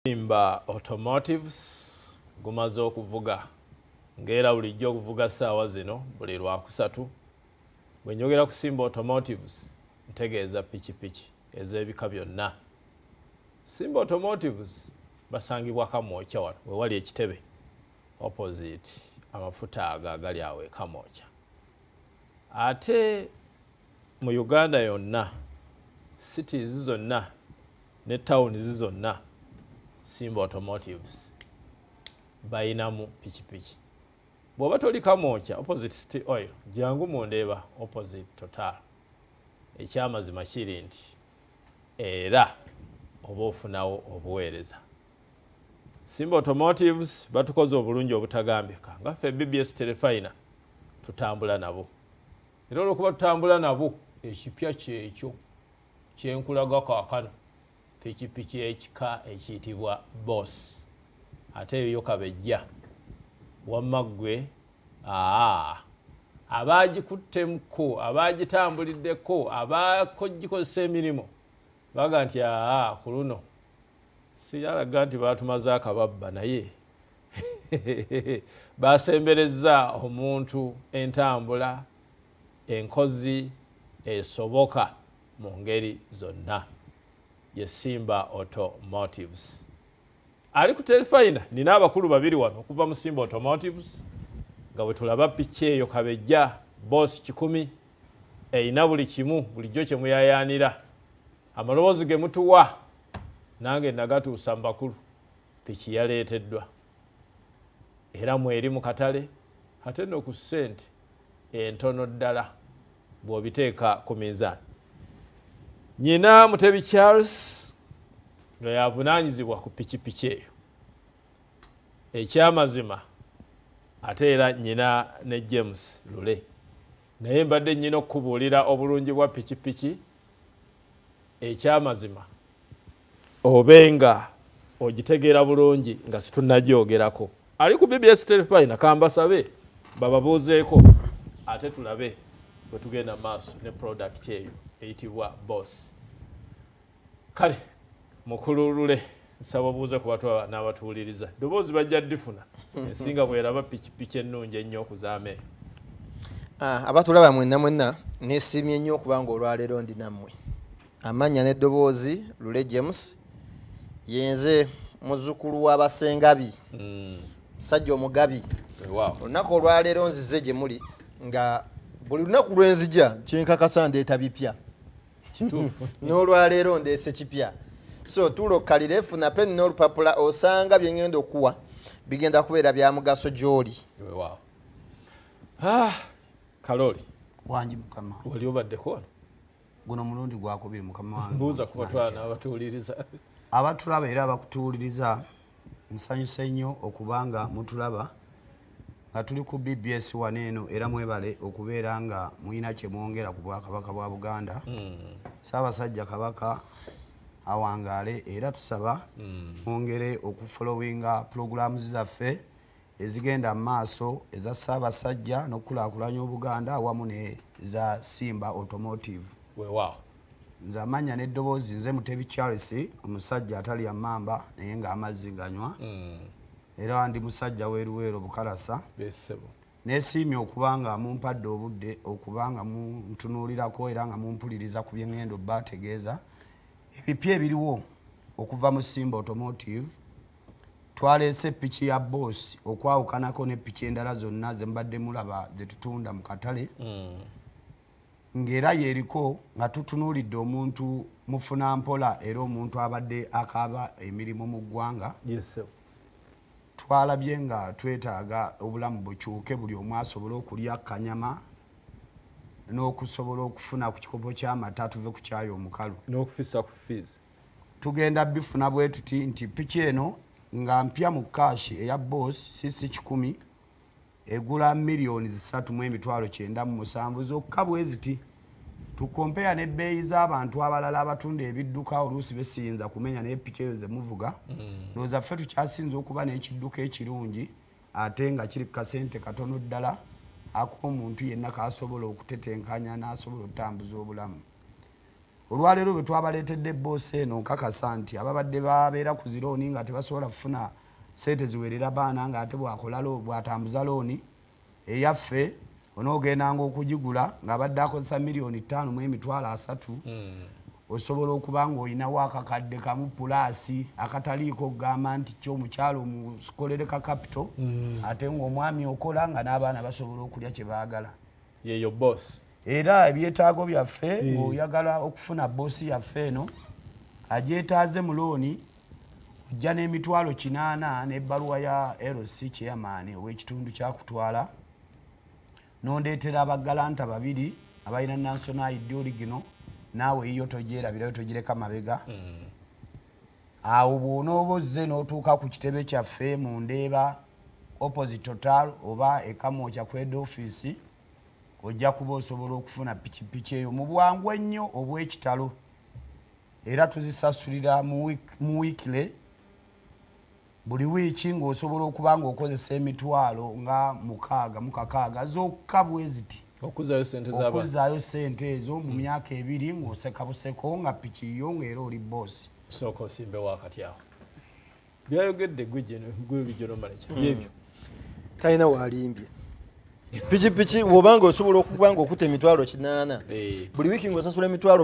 Simba Automotives gumaze okuvuga ngera bulijjo okuvuga saawa zino buli lwakusatu. Bwe njogera ku Simba Automotives ntegeeza pikipiki ez'ebika byonna. Simba Automotives basangibwa Kamwokya wano we wali ekitebe opposite amafuta agali awo e Kamwokya. Ate mu Uganda yonna cities zonna ne towns zonna Simba Automotives bayinamu pikipiki. Bw'oba toli Kamwokya opposite City Oil jangu mundeeba opposite Total. Ekyamazima kiri nti era oba ofunawo obuweereza. Simba Automotives batukoze obulungi obutagambika nga ffe BBS Terefayina tutambula nabo. Era olw'okuba tutambula nabo ekipya kyekyo kyenkulaga kaakano pikipiki ekika ekiyitibwa Boss. Ate yo Kabejja wamma ggwe abagikuttemuko abagitambuliddeko abagikozesa emirimu baga nti ku luno siyalaga nti batumaze akababba naye basembereza omuntu entambula enkozi esoboka mu ngeri zonna ye Simba Automotives. Ali ku Terefayina nina abakulu babiri wano okuva mu Simba Automotives nga bwe tulaba piki eyo Kabejja Boss 10 eyina buli kimu bulijjo kye muyayaanira. Amaloboozi ge mutuwa nange nagatuusa mu bakulu piki yaleeteddwa era mweri mu katale ate no ku ssente entono ddala bw'obiteeka ku mizaani. Nyina Mutebi Charles nga yavunaanyizibwa ku pikipiki eyo. Ekyamazima ate era nyina ne James Lule. Naye mbadde nyina okubuulira obulungi bwa pikipiki. Ekyamazima obenga ogitegeera bulungi nga situnagyogerako. Ali ku BBS Terefayina kambasabe bababuuzeeko ate tulabe bwe tugenda maaso ne product eyo eyitibwa Boss. Kale mukulu Lule nsaba obuuze ku bantu n'abatuwuliriza ddoboozi bajja ddifuna ensinga bweraba pikipiki ennungi ennyo okuzaama eyo. Abatulaba mwenna neesiimye nnyo okubanga olwaleero ndi nammwe. Amannya n'eddoboozi Lule James yenze muzzukulu w'abasengabi musajja omugabi. Olunaku olwaleero nzize gye muli nga buli lunaku lwenzija kyenkakasa ndeeta bipya n'olwaleero ndeese kipya. So tulokkalire funa peni n'olupapula osanga bye ngenda okuwa bigenda kubeera bya mugaso gy'oli. Kaloli wangi mukama wali obaddeko wano guno mulundi gwakubiri mukama wange. Mbuuza ku batwala n'abatuwuliriza abatulaba era abakutuwuliriza nsanyuse nnyo okubanga mutulaba nga tuli ku BBS wano eno era mwebale okubeera nga muyina kye mwongera ku Bwakabaka bwa Buganda. Ssaabasajja Kabaka awangaale era tusaba mwongere okufollowinga programs zaffe ezigenda mu maaso eza Ssaabasajja n'okukulaakulanya Obuganda awamu n'eza Simba Automotive. Weewaawo nze amanya n'eddoboozi nze Mutebi Charles omusajja atali amamba naye ng'amazzi ganywa era ndi musajja weeruweero bukalasa. Neesiimye okuba nga mumpadde obudde okuba nga muntunuulirako era nga mumpuliriza ku bye ngenda obbategeeza. Ebipya ebiriwo okuva mu Simba Automotive twaleese piki ya Boss okwawukanako ne piki endala zonna ze mbadde mulaba ze tutunda mu katale. Ng'era yeriko nga tutunuulidde omuntu mufuna mpola era omuntu abadde akaaba emirimu mu ggwanga. Twalabye nga twetaaga obulamu bukyuke buli omu asobole okulya kanyama n'okusobola okufuna ku kikopo ky'amata tuve ku kyayo omukalu n'okufisa ku fees. Tugenda bifuna bwe tuti nti piki eno nga mpya mu kashi eya Boss CC 10 egula $3,997,000 zokka bwe ziti. Tukompeya n'ebbeeyi z'abantu abalala abatunda ebidduka oluusi besiyinza kumenya n'epiki eyo ze muvuga. Ndowooza ffe tukyasinza okuba n'ekidduka ekirungi ate nga kiri ku kasente katono ddala ak'omuntu yenna k'asobola okutetenkanya n'asobola okutambuza obulamu. olwaleero bwe twabaleetedde boss eno nkakasa nti ababadde babeera ku zirooni nga tebasobola kufuna sente ziwerera baana ng'ate bw'atambuza looni eyaffe onoogendanga okugigula ng'abadde akozesa $5,300,000 osobola okuba ng'olinawo akakadde kamu pulaasi akataliiko okugamba nti ky'omukyalo mukolere ka kapito ate ng'omwami okola nga n'abaana basobola okulya kye baagala yeyo boss era ebyetaago byaffe ng'oyagala okufuna boosi yaffe eno agyetaaze mu looni ojja n'Emitwalo 80 n'ebbaluwa ya LC chairman ow'ekitundu kyakutwala n'ondeetera abagalanta 2 abalina national ID original naawe yiyo togyerabirayo togireka mabega awo bw'onooba ozze n'otuuka ku kitebe kyaffe mu Ndeeba opposite Total oba ekamwokya kw'ed office ojja kuba osobola okufuna pikipiki eyo mu bwangu ennyo obw'ekitalo era tuzisasulira mu wiikire buli wiiki ng'osobola okuba ng'okozesa emitwalo nga 6 zokka bwe ziti okuzaayo sente ezo mu myaka 2 ng'oseka buseko nga piki yo ng'era oli boss sooka osimbe wakati awo byayogedde gwe bijolo manager byebyo talina waalimbye pikipiki wobanga osobola okuba ng'okutta emitwalo 8 buli wiiki ng'osasula emitwalo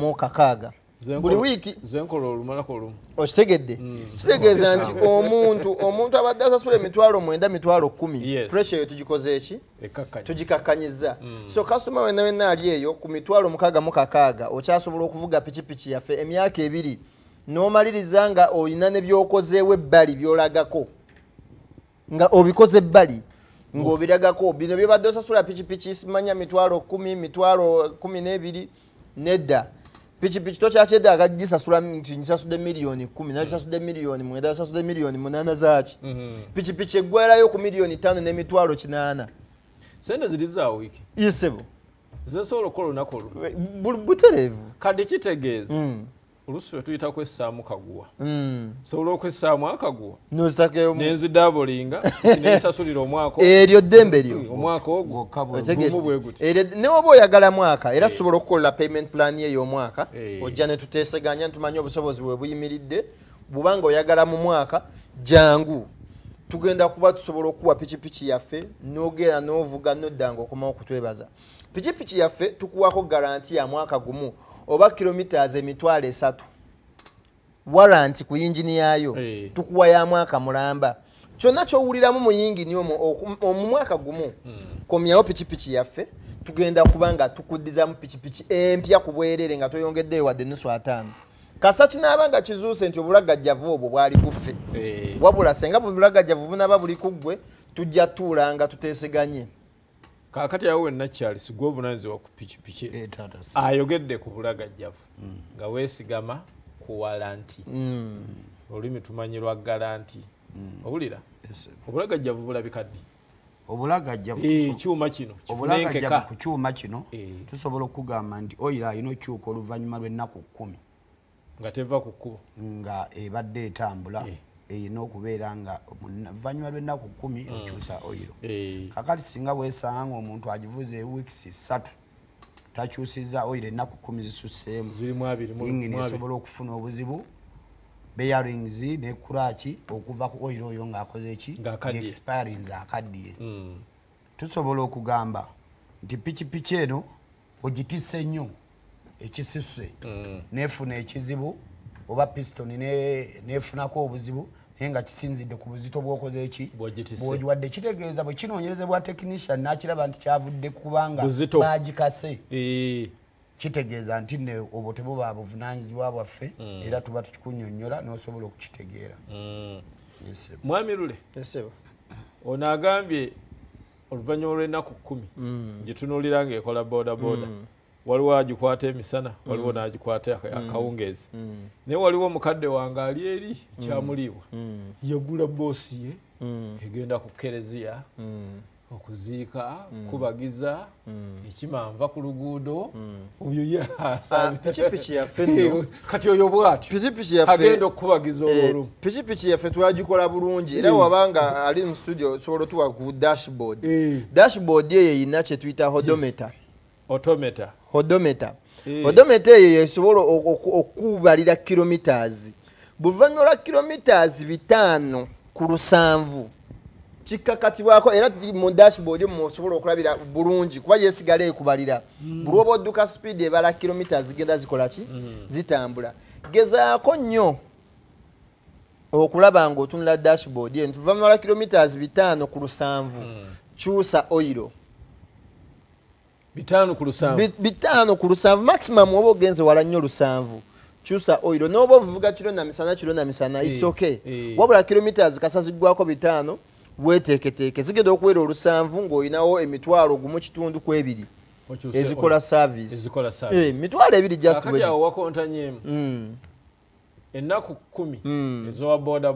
6 buli wiiki zenkola olumalako olumu okitegedde kitegeeza nti omuntu abadde asasula emitwalo 9 mitwalo 10 pressure yo tugikoze eki tugikakkanyiza so customer wenna ali eyo ku mitwalo 6 okyasobola okuvuga pikipiki yaffe emyaka 2 n'omaliriza nga olina ne byokozeewo ebbali byolagako nga obikoze ebbali ng'obiragako bino byobadde osasula pikipiki simanya mitwalo 10 mitwalo 12 nedda pikipiki tokyakyedde akagisasula nti nsasudde $1,000,000 nakisasudde $1,000,000 nasasudde $8,000,000 zaaki pikipiki eggwerayo ku $5,000,000 n'emitwalo 8 sente ziri za wiiki isebo zisobola okukola olunaku olumu butereevu kati kitegeeza oluusi lwe tuyita kwessaamu kaguwa sobola okwessaamu akaguwa nenzidaabulinga nensasulira omwaka eryo ddembe lyo omwaka ogwo bwe guti ne oba oyagala mwaka era tusobola okukola payment plan ye y'omwaka ojja ne tuteeseganya ntumanye obusobozi bwe buyimiridde bw'obanga oyagala mu mwaka jangu tugenda kuba tusobola okuwa pikipiki yaffe n'ogera n'ovuga n'oddanga okomawo okutwebaza pikipiki yaffe tukuwako garanti ya mwaka gumu oba kilometers emitwalo 3 warranty ku yingini yaayo tukuwa ya mwaka mulamba kyonna kyowuliramu mu yingini omwo mu mwaka gumu komyawo pikipiki yaffe tugenda kuba nga tukuddizamu pikipiki empya ku bwerere nga toyongeddeyo wadde nusu 5 kasa kinaaba nga kizuuse nti obulagajjavu obwo bwali buffe wabula senga bulagajjavu bunaba buli ku ggwe tujja tuulanga tuteeseganye kakati awo wenna Charles gw'ovunaanyizibwa ku pikipiki ayogedde ku bulagajjavu nga weesigama ku walanti olulimi tumanyirwa garanti owulira obulagajjavu bulabika ddi obulagajjavu ku kyuma kino tusobola okugamba nti oyira alina okyuka oluvannyuma lw'ennaku 10 nga teva ku kkubo nga ebadde etambula eyina okubeera nga oluvannyuma lw'ennaku 10 okyusa oyiro kakati singa weesanga ng'omuntu agivuze weeks 3 takyusizza oyiro ennaku 10 zisusseemu yingini esobola okufuna obuzibu bearings ne kuraki okuva ku oyiro oyo ng'akoze eki expirinze akaddiye tusobola okugamba nti pikipiki eno ogitisse nnyo ekisuse nefuna ekizibu oba piston nefunako obuzibu naye nga kisinzidde ku buzito bw'okoze eki bw'ogiwadde kitegeeza bwe kinoonyerezebwa technician n'akiraba nti kyavudde kubanga baagikase kitegeeza nti ne obwo tebuba buvunaanyizibwa bwaffe era tuba tukikunnyonnyola n'osobola okukitegeera mwami Lule ono agambye oluvannyuma lw'ennaku 10 gitunuulira ng'ekola boda waliwo agikwata emisana waliwo n'agikwata akawungeezi naye waliwo omukadde wange ali eri kyamuliibwa yagula boosi ye egenda ku kereziya okuziika kubagiza ekimanva ku luguudo oyo pikipiki yaffe nno kati oyo bw'atyo agenda okukubagiza olwolumu pikipiki yaffe twagikola bulungi era wabanga ali mu studio osobola otuwa ku dashboard eyo eyina kye tuyita hodometer odometer eyo esobola okubalira kilometers buvanyola kilometers 5 ku 7 kikakatibwako era mu dashboard musobola okulabira bulungi kuba yesigala ekubalira bulwoba odduka speed ebala kilometers zigenda zikola ki zitambula gezaako nnyo okulaba ng'otunula dashboard eno tuvanyola kilometers 5 ku 7 kyusa oil 5 ku 7 maximum oba ogenze wala nnyo 7 kyusa oil n'oba ovuga kiro na misana it's okay wabula kilometers kasazigwako 5 weteeketeeke zigenda okuwera 7 ng'olinawo emitwalo gumu kitundu ku 2 ezikola service mitwalo 2 just wait akati wakontanyemu ennaku 10 ezowa boda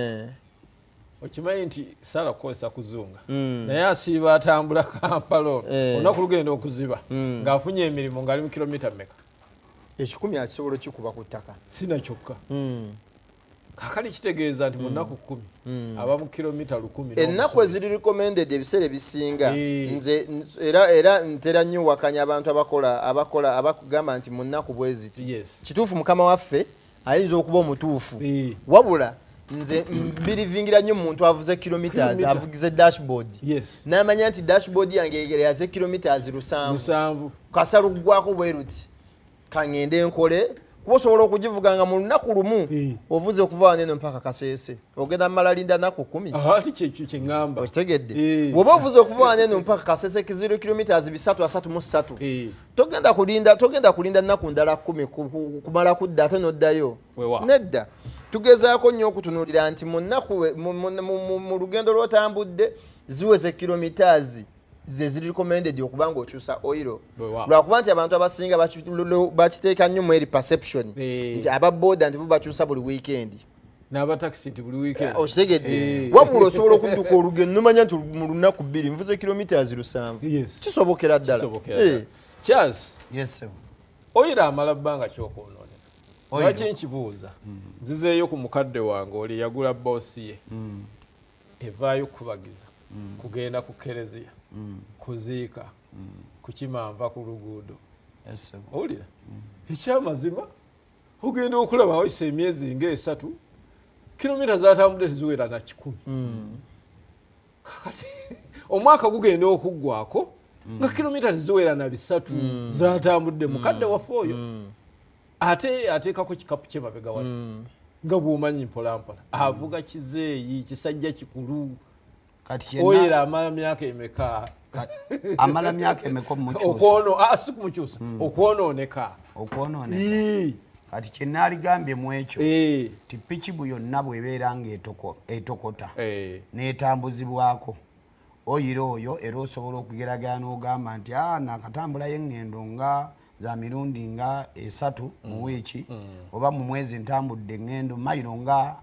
okimanyi nti sala kukozesa kuzunga naye asiiba atambula Kampala olunaku lugenda okuziba ng'afunye emirimu ng'ali mu kilomita mmeka 10 akisobola kikuba ku ttaka sina kyokka kakali kitegeeza nti mu nnaku 10 aba mu kilomita 1000 ennaku eziri recommended ebiseera ebisinga nze era ntera nnyo wakanya abantu abakugamba nti mu nnaku bweziti kituufu mukama waffe ayinza okuba omutuufu wabula nze mbirivingira nnyo muntu avuze kilometers avugize dashboard n'amanya nti dashboard yange yaze kilometers 7 kasalugwako bweruti kangende nkole kuba osobola okugivuganga mu lunaku lumu ovuze okuva waneno mpaka Kasese ogenda malalinda naku 10 ati kyekyo kyeŋŋamba okitegedde woba ovuze okuva waneno mpaka Kasese 0 kilometers 333 togenda kulinda nnaku ndala 10 kumala kudda ate noddayo nedda tugezaako nnyo okutunuulira nti mu lugendo lw'otambudde ziweze kilometers ziri recommended okubanga okyusa oil lwakuba nti abantu abasinga bakiteeka nnyo mu eri perception nti ababoda nti bo bakyusa buli weekend n'abataxi nti buli weekend okitegedde wabula osobola okudduka olugendo nomanya nti mu lunaku 2 nvuze kilometers 7 kisobokera ddala Charles oil amala bbanga kyokwonooneka lwaki nkibuuza nzizeeyo ku mukadde wange oli yagula boosi ye evaayo kubagiza kugenda ku kereziya kuziika kukimanva ku luguudo owulira ekyamazima ogenda okulaba wayise emyezi nga 3 kilomita zatambudde teziwera na 10 kakati omwaka gugenda okuggwako nga kilomita ziwera na 3 zatambudde mukadde waffe oyo ate ateekako kikapu kyemabega wali nga bw'omanyi mpolampola avuga kizeeyi kisajja kikulu oyera amala myaka emeka amala myaka emeka si kumukyusa okwonooneka kati kyenaligambye mu ekyo ti ppiki bu yonna bw'ebeera nga etokota n'etambuzibwako oyira oyo era osobola okugeragana n'ogamba nti nakatambulayo eŋŋendo nga za mirundi nga 3 mu wiiki oba mu mwezi ntambudde eŋŋendo mayiro nga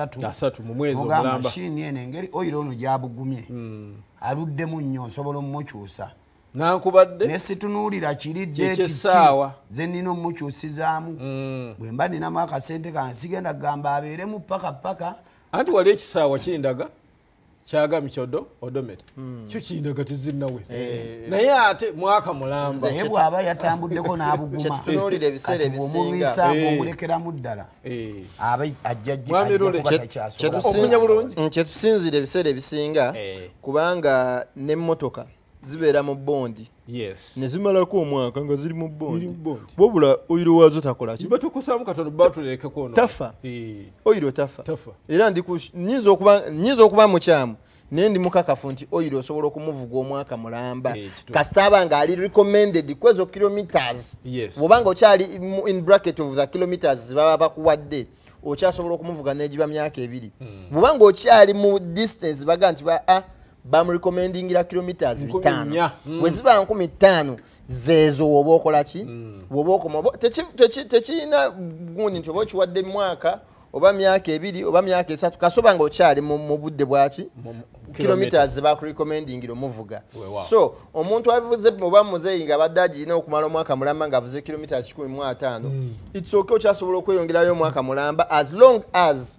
3 oga mashini eno engeri oyira ono gyabugumye aluddemu nnyo osobola omumukyusa nankubadde nesitunuulira kiridde ze nnina omumukyusizaamu bwe mba ninamu akasente kange sigenda kugamba abeeremu paka anti wali ekisaawa kindaga kyagambye kyodo odometa kyo kindaga tezinnawe naye ate mwaka mulamba naye bw'aba yatambuddeko n'abuguma kyetutunuulira ebiseera ebisinga omulekeramu ddala aba ajjajjaokunya bulungi kyetusinzira ebiseera ebisinga kubanga n'emmotoka zibeera mu bondi ne zimalako omwaka nga ziri mu bondi wabula oyiro waazo takola ki batukusaamu katono batulekeko tafa oyiro tafa era nnyinza okuba mukyamu naye ndi mukakafu nti oyiro osobola okumuvuga omwaka mulamba kasita aba nga ali recommended kwezo kilometers bw'obanga okyali in bracket of the kilometers zibaba bakuwadde okyasobola okumuvuga n'egiba myaka 2 bw'obanga okyali mu distance baga nti bamurecommendingira kilometers 5 weziba 15 zezo woba okola ki woba okoma tekirina gundi nti oba okiwadde mwaka oba myaka 2 oba myaka 3 kasoba nga okyali mu budde bwaki kilometers zebakurecommendingira omuvuga so omuntu avuze oba muzeeyi nga badde agirina okumala omwaka mulamba nga avuze kilometers 15 it's okay okyasobola okweyongerayo omwaka mulamba as long as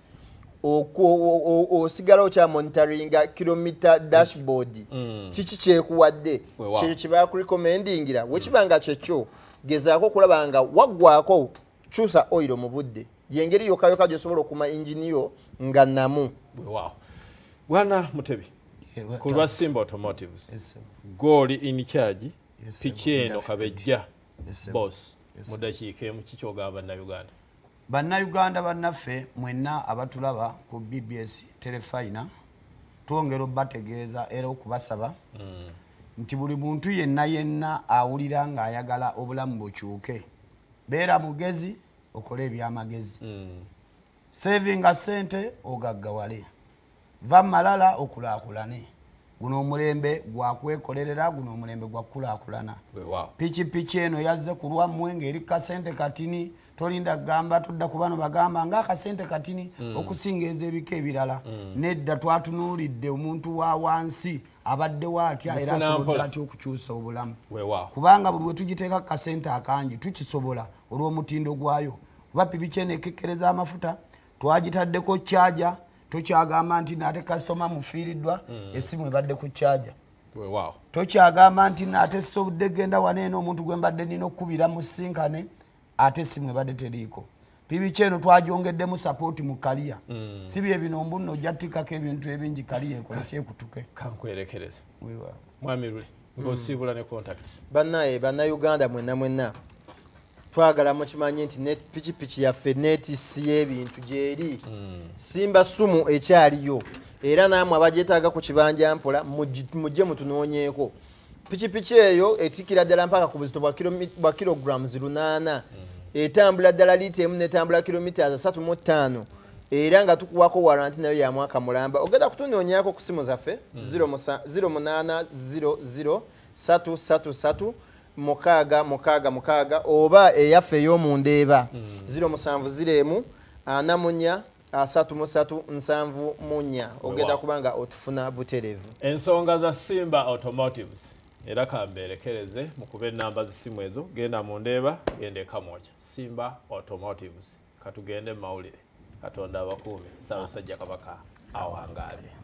osigala okya monitoringa kilometer dashboard kiki kyekuwadde kyeyo kye bakurecommendingira wekibanga kyekyo gezaako okulaba nga waggwako kyusa oil mu budde yengeri yokayoka gyosobola okuma engine yo nga namu. Wow. Bwana Mutebi, ku lwa Simba Automotives, goli in charge, piki eno Kabejja Boss, mu dakiika emu kiki ogamba bannayuganda? Bannayuganda bannaffe mwenna abatulaba ku BBS Terefayina twongera obbategeeza era okubasaba nti buli muntu yenna awulira ng'ayagala obulamu bukyuke beera mugezi okole ebyamagezi. Savinga sente ogaggawale, va malala okulaakulane. Guno omulembe gwakwekolerera, guno omulembe gwakulaakulana. Piki eno yazze ku lwammwe ng'eri kasente katini, tolinda gamba todda ku bano bagamba ng'akasente katini okusinga ebika ebirala. Nedda twatunuulidde omuntu wa wansi abadde watya era asobodde atya okukyusa obulamu. Kubanga buli we tugiteeka kasente akangi tukisobola olw'omutindo gwayo. Kuba piki eno ekekkereza amafuta twagitaddeko charger, tokyagamba nti nate customer mufiiriddwa esimu ebadde ku charger. Tokyagamba nti nate sobudde genda waneeno omuntu gwe mbadde nina okkubira mu sinkane ate esimu ebadde teriiko. Piki eno twagyongeddemu support mu kaliya. Si bye bino mbu nno ojja ttikkako ebintu ebingi kaliya ekole kyekutuke. Kankwerekereza. Mwami Luli, ng'osiibula ne contact. Bannayuganda mwenna twagala mukimanyi nti piki yaffe netisi y'ebintu gyeri. Simba sumu ekyaliyo era naamwe abagyetaaga ku kibanja mpola mujje mutunoonyeeko. Piki eyo etikira ddala mpaka ku buzito bwa kilograms 8, etambula ddala liita emu netambula kilometers 3.5 era nga tukuwako warranty nayo ya mwaka mulamba. Ogenda kutunoonyaako ku simu zaffe 0800 333 mukaaga oba eyaffe ey'omundeeba 0704 44 33 74. Ogenda kubanga otufuna buterevu. Ensonga za Simba Automotives era kamberekereze mukube namba zisimu ezo, genda mundeeba gende kamoja. Simba Automotives katugende mawulire, Katonda abakuume, Ssaabasajja Kabaka awangaale.